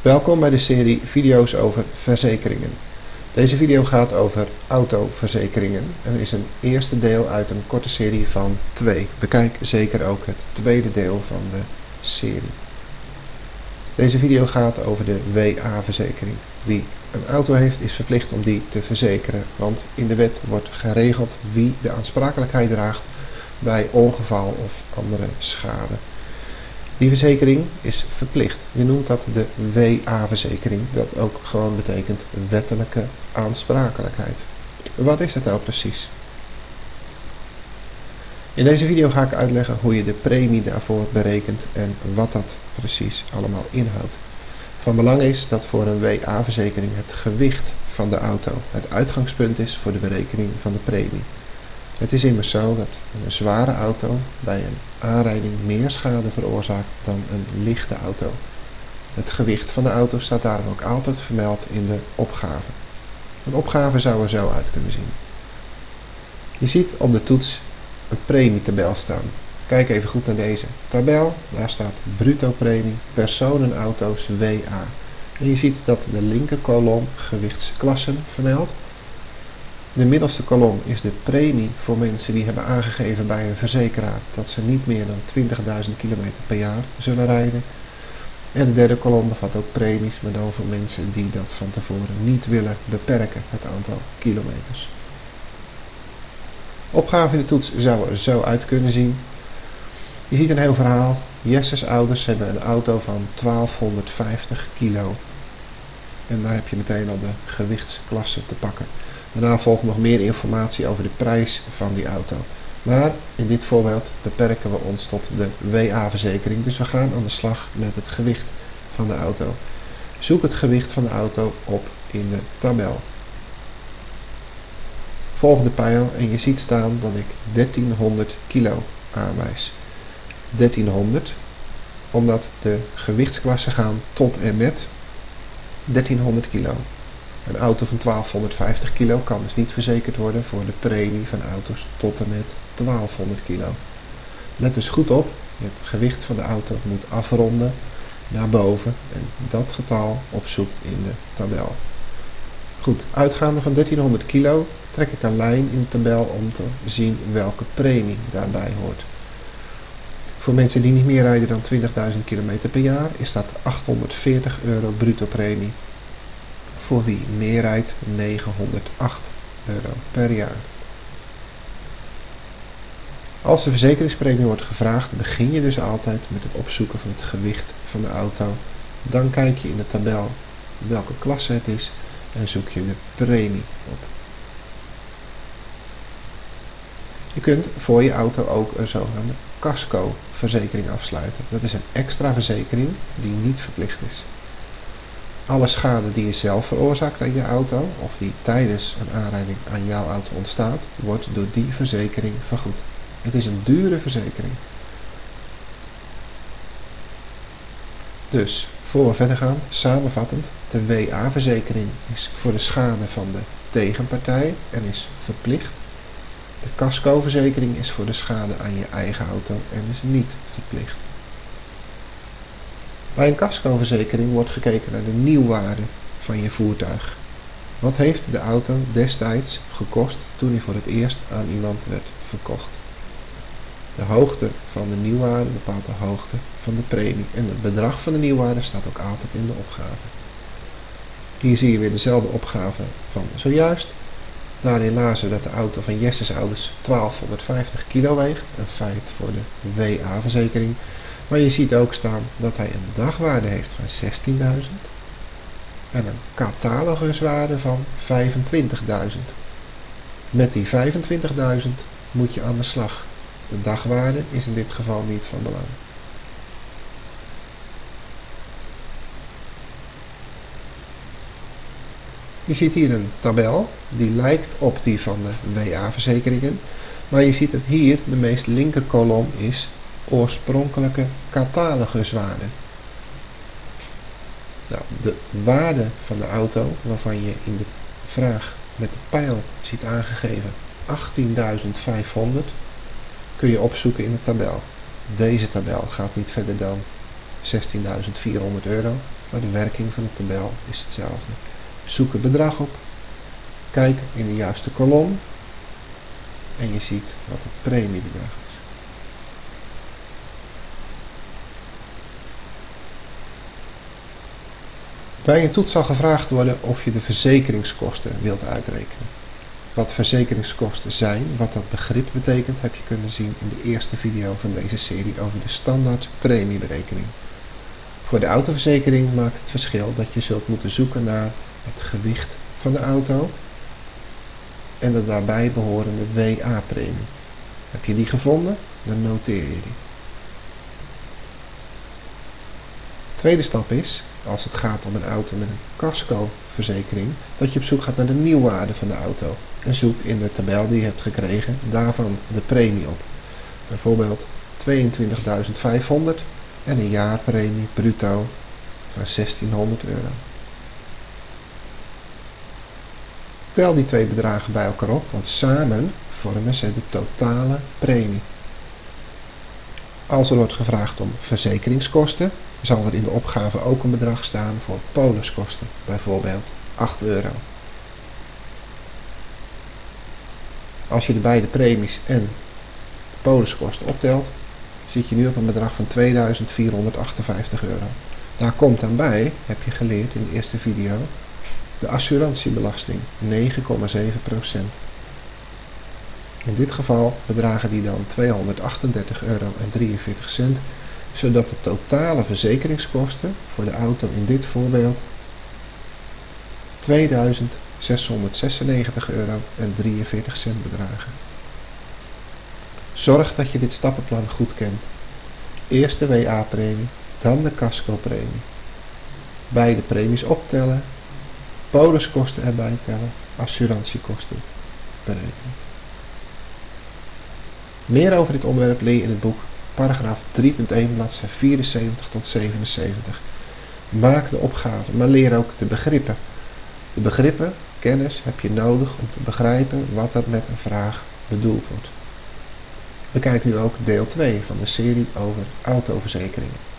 Welkom bij de serie video's over verzekeringen. Deze video gaat over autoverzekeringen en is een eerste deel uit een korte serie van 2. Bekijk zeker ook het tweede deel van de serie. Deze video gaat over de WA-verzekering. Wie een auto heeft is verplicht om die te verzekeren, want in de wet wordt geregeld wie de aansprakelijkheid draagt bij ongeval of andere schade. Die verzekering is verplicht. Je noemt dat de WA-verzekering, dat ook gewoon betekent wettelijke aansprakelijkheid. Wat is dat nou precies? In deze video ga ik uitleggen hoe je de premie daarvoor berekent en wat dat precies allemaal inhoudt. Van belang is dat voor een WA-verzekering het gewicht van de auto het uitgangspunt is voor de berekening van de premie. Het is immers zo dat een zware auto bij een aanrijding meer schade veroorzaakt dan een lichte auto. Het gewicht van de auto staat daarom ook altijd vermeld in de opgave. Een opgave zou er zo uit kunnen zien. Je ziet op de toets een premietabel staan. Kijk even goed naar deze tabel. Daar staat bruto premie, personenauto's WA. En je ziet dat de linkerkolom gewichtsklassen vermeldt. De middelste kolom is de premie voor mensen die hebben aangegeven bij een verzekeraar dat ze niet meer dan 20.000 km per jaar zullen rijden. En de derde kolom bevat ook premies, maar dan voor mensen die dat van tevoren niet willen beperken, het aantal kilometers. Opgave in de toets zou er zo uit kunnen zien. Je ziet een heel verhaal. Jesse's ouders hebben een auto van 1250 kilo. En daar heb je meteen al de gewichtsklasse te pakken. Daarna volgt nog meer informatie over de prijs van die auto. Maar in dit voorbeeld beperken we ons tot de WA-verzekering. Dus we gaan aan de slag met het gewicht van de auto. Zoek het gewicht van de auto op in de tabel. Volg de pijl en je ziet staan dat ik 1300 kilo aanwijs. 1300 omdat de gewichtsklassen gaan tot en met 1300 kilo. Een auto van 1250 kilo kan dus niet verzekerd worden voor de premie van auto's tot en met 1200 kilo. Let dus goed op, het gewicht van de auto moet afronden naar boven en dat getal opzoekt in de tabel. Goed, uitgaande van 1300 kilo trek ik een lijn in de tabel om te zien welke premie daarbij hoort. Voor mensen die niet meer rijden dan 20.000 km per jaar is dat €840 bruto premie. Voor wie meer rijdt €908 per jaar. Als de verzekeringspremie wordt gevraagd, begin je dus altijd met het opzoeken van het gewicht van de auto. Dan kijk je in de tabel welke klasse het is en zoek je de premie op. Je kunt voor je auto ook een zogenaamde casco-verzekering afsluiten. Dat is een extra verzekering die niet verplicht is. Alle schade die je zelf veroorzaakt aan je auto of die tijdens een aanrijding aan jouw auto ontstaat, wordt door die verzekering vergoed. Het is een dure verzekering. Dus, voor we verder gaan, samenvattend, de WA-verzekering is voor de schade van de tegenpartij en is verplicht. De casco-verzekering is voor de schade aan je eigen auto en is niet verplicht. Bij een casco-verzekering wordt gekeken naar de nieuwwaarde van je voertuig. Wat heeft de auto destijds gekost toen hij voor het eerst aan iemand werd verkocht? De hoogte van de nieuwwaarde bepaalt de hoogte van de premie en het bedrag van de nieuwwaarde staat ook altijd in de opgave. Hier zie je weer dezelfde opgave van zojuist. Daarin lazen we dat de auto van Jesse's ouders 1250 kilo weegt, een feit voor de WA-verzekering. Maar je ziet ook staan dat hij een dagwaarde heeft van 16.000 en een cataloguswaarde van 25.000. Met die 25.000 moet je aan de slag. De dagwaarde is in dit geval niet van belang. Je ziet hier een tabel die lijkt op die van de WA-verzekeringen, maar je ziet dat hier de meest linkerkolom is oorspronkelijke cataloguswaarde. Nou, de waarde van de auto, waarvan je in de vraag met de pijl ziet aangegeven 18.500, kun je opzoeken in de tabel. Deze tabel gaat niet verder dan €16.400. maar de werking van de tabel is hetzelfde. Zoek het bedrag op, kijk in de juiste kolom en je ziet wat het premiebedrag is. Bij een toets zal gevraagd worden of je de verzekeringskosten wilt uitrekenen. Wat verzekeringskosten zijn, wat dat begrip betekent, heb je kunnen zien in de eerste video van deze serie over de standaard premieberekening. Voor de autoverzekering maakt het verschil dat je zult moeten zoeken naar het gewicht van de auto en de daarbij behorende WA-premie. Heb je die gevonden, dan noteer je die. Tweede stap is, als het gaat om een auto met een casco-verzekering, dat je op zoek gaat naar de nieuwwaarde van de auto. En zoek in de tabel die je hebt gekregen daarvan de premie op. Bijvoorbeeld 22.500 en een jaarpremie bruto van €1600. Tel die twee bedragen bij elkaar op, want samen vormen ze de totale premie. Als er wordt gevraagd om verzekeringskosten, zal er in de opgave ook een bedrag staan voor poliskosten, bijvoorbeeld €8. Als je de beide premies en poliskosten optelt, zit je nu op een bedrag van €2458. Daar komt dan bij, heb je geleerd in de eerste video, de assurantiebelasting, 9,7%. In dit geval bedragen die dan €238,43, zodat de totale verzekeringskosten voor de auto in dit voorbeeld €2696,43 bedragen. Zorg dat je dit stappenplan goed kent. Eerst de WA-premie, dan de casco-premie. Beide premies optellen, poliskosten erbij tellen, assurantiekosten berekenen. Meer over dit onderwerp leer je in het boek paragraaf 3.1 bladzijde 74 tot 77. Maak de opgave, maar leer ook de begrippen. De begrippen, kennis, heb je nodig om te begrijpen wat er met een vraag bedoeld wordt. Bekijk nu ook deel 2 van de serie over autoverzekeringen.